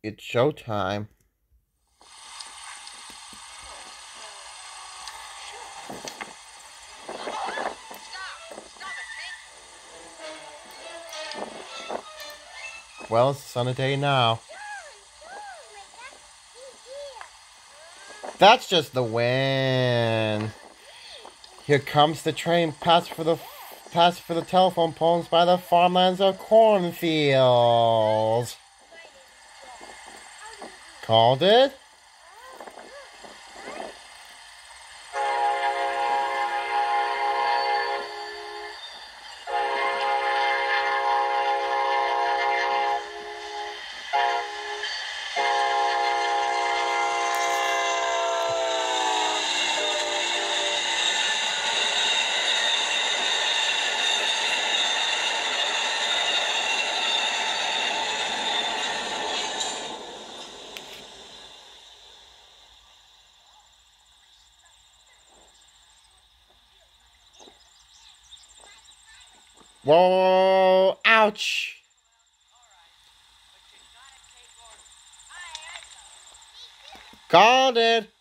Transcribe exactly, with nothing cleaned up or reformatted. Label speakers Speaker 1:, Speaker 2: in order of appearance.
Speaker 1: It's showtime. Well, it's a sunny day now. That's just the wind. Here comes the train, pass for the pass for the telephone poles by the farmlands of cornfields. Called it? Whoa, ouch. Called it.